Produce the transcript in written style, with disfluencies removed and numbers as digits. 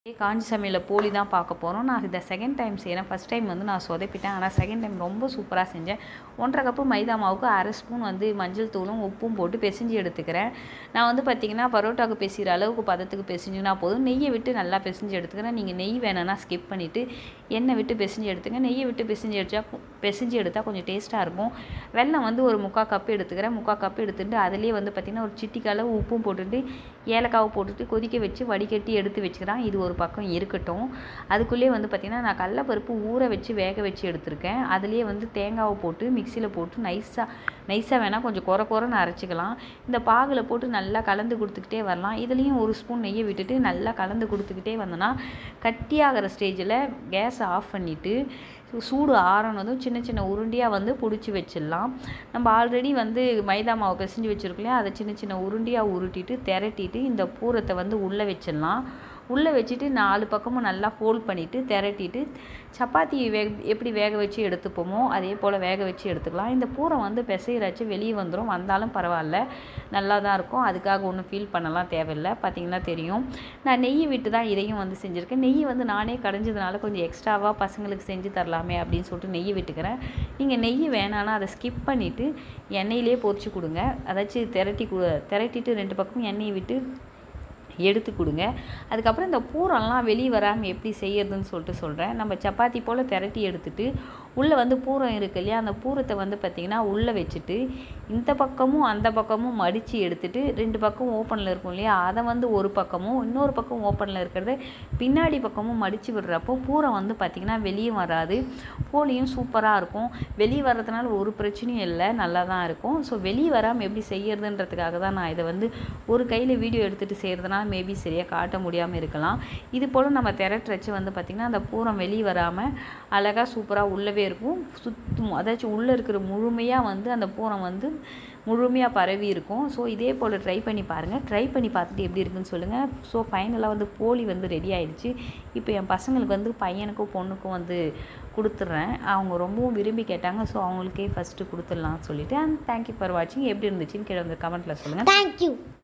காஞ்சி சமையலில் போலி தான் பார்க்க போகிறோம். நான் இதை செகண்ட் டைம் செய்கிறேன். ஃபஸ்ட் டைம் வந்து நான் சொதப்பிட்டேன். ஆனால் செகண்ட் டைம் ரொம்ப சூப்பராக செஞ்சேன். 1½ கப்பு மைதா மாவுக்கு 1/2 ஸ்பூன் வந்து மஞ்சள் தூளும் உப்பும் போட்டு பிசைஞ்சு எடுத்துக்கிறேன். நான் வந்து பார்த்திங்கன்னா பரோட்டாவுக்கு பிசைகிற அளவுக்கு பதத்துக்கு பிசைஞ்சுனா போதும். நெய்யை விட்டு நல்லா பிசைஞ்சு எடுத்துக்கிறேன். நீங்கள் நெய் வேணும்னா ஸ்கிப் பண்ணிவிட்டு எண்ணெய் விட்டு பிசைஞ்சு எடுத்துங்க. நெய்யை விட்டு பிசைஞ்சு எடுத்தால் கொஞ்சம் டேஸ்ட்டாக இருக்கும். வெல்லம் வந்து ஒரு 3/4 கப்பு எடுத்துக்கிறேன். 3/4 கப்பு எடுத்துகிட்டு அதிலே வந்து பார்த்திங்கன்னா ஒரு சிட்டிக்கு அளவு உப்பும் போட்டுட்டு ஏலக்காவை போட்டுட்டு கொதிக்க வச்சு வடிகட்டி எடுத்து வச்சுக்கிறேன். இது ஒரு பக்கம் இருக்கட்டும். அதுக்குள்ளேயே வந்து பார்த்திங்கன்னா நான் கடலைப்பருப்பு ஊற வச்சு வேக வச்சு எடுத்திருக்கேன். அதுலேயே வந்து தேங்காவை போட்டு மிக்சியில் போட்டு நைஸாக வேணால் கொஞ்சம் குறைன்னு அரைச்சிக்கலாம். இந்த பாகில் போட்டு நல்லா கலந்து கொடுத்துக்கிட்டே வரலாம். இதுலேயும் 1 ஸ்பூன் நெய்யை விட்டுட்டு நல்லா கலந்து கொடுத்துக்கிட்டே வந்தோன்னா கட்டியாகிற ஸ்டேஜில் கேஸை ஆஃப் பண்ணிவிட்டு சூடு ஆறனதும் சின்ன சின்ன உருண்டியாக வந்து பிடிச்சி வச்சிடலாம். நம்ம ஆல்ரெடி வந்து மைதா மாவு பிசைஞ்சு வச்சுருக்கலையா, அதை சின்ன சின்ன உருண்டியாக உருட்டிட்டு திரட்டிட்டு இந்த பூரத்தை வந்து உள்ளே வச்சிடலாம். உள்ளே வச்சுட்டு 4 பக்கமும் நல்லா ஃபோல்ட் பண்ணிவிட்டு திரட்டிட்டு சப்பாத்தி எப்படி வேக வச்சு எடுத்துப்போமோ அதே போல் வேக வச்சு எடுத்துக்கலாம். இந்த பூரம் வந்து பிசைகிறாச்சு வெளியே வந்தாலும் பரவாயில்ல, நல்லா தான் இருக்கும். அதுக்காக ஒன்றும் ஃபீல் பண்ணலாம் தேவையில்லை. பார்த்திங்கன்னா தெரியும். நான் நெய் விட்டு தான் இதையும் வந்து செஞ்சுருக்கேன். நெய் வந்து நானே கடைஞ்சதுனால கொஞ்சம் எக்ஸ்ட்ராவாக பசங்களுக்கு செஞ்சு தரலாமே அப்படின்னு சொல்லிட்டு நெய் விட்டுக்கிறேன். நீங்கள் நெய் வேணான்னா அதை ஸ்கிப் பண்ணிவிட்டு எண்ணெயிலே பொரிச்சு கொடுங்க. அதாச்சும் திரட்டிட்டு 2 பக்கமும் எண்ணெயை விட்டு எடுத்து கொடுங்க. அதுக்கப்புறம் இந்த பூரம்லாம் வெளியே வராமல் எப்படி செய்யறதுன்னு சொல்லிட்டு சொல்கிறேன். நம்ம சப்பாத்தி போல் திரட்டி எடுத்துகிட்டு உள்ளே வந்து பூரம் இருக்குது இல்லையா, அந்த பூரத்தை வந்து பார்த்திங்கன்னா உள்ளே வச்சுட்டு இந்த பக்கமும் அந்த பக்கமும் மடித்து எடுத்துகிட்டு 2 பக்கம் ஓப்பனில் இருக்கும் இல்லையா, அதை வந்து ஒரு பக்கமும் இன்னொரு பக்கம் ஓப்பனில் இருக்கிறத பின்னாடி பக்கமும் மடித்து விடுறப்போ பூரம் வந்து பார்த்திங்கன்னா வெளியே வராது. போலியும் சூப்பராக இருக்கும். வெளியே வர்றதுனால ஒரு பிரச்சனையும் இல்லை, நல்லா தான் இருக்கும். ஸோ வெளியே வராமல் எப்படி செய்யறதுன்றதுக்காக தான் நான் இதை வந்து ஒரு கையில் வீடியோ எடுத்துகிட்டு செய்கிறதுனால மேபி சரியாக காட்ட முடியாமல் இருக்கலாம். இது போல் நம்ம திரட்டுறச்சு வந்து பார்த்திங்கன்னா அந்த பூரம் வெளியே வராமல் அழகாக சூப்பராக உள்ளவே இருக்கும். சுற்றும் அதாச்சும் உள்ளே இருக்கிற முழுமையாக வந்து அந்த பூரம் வந்து முழுமையாக பரவி இருக்கும். ஸோ இதே போல் ட்ரை பண்ணி பாருங்கள். ட்ரை பண்ணி பார்த்துட்டு எப்படி இருக்குன்னு சொல்லுங்கள். ஸோ ஃபைனலாக வந்து போலி வந்து ரெடி ஆகிடுச்சு. இப்போ என் பசங்களுக்கு வந்து பையனுக்கும் பொண்ணுக்கும் வந்து கொடுத்துட்றேன். அவங்க ரொம்பவும் விரும்பி கேட்டாங்க. ஸோ அவங்களுக்கே ஃபஸ்ட்டு கொடுத்துடலாம்னு சொல்லிவிட்டு. அண்ட் தேங்க்யூ ஃபார் வாட்சிங். எப்படி இருந்துச்சுன்னு கீழே வந்து கமெண்ட்டில் சொல்லுங்கள். தேங்க்யூ.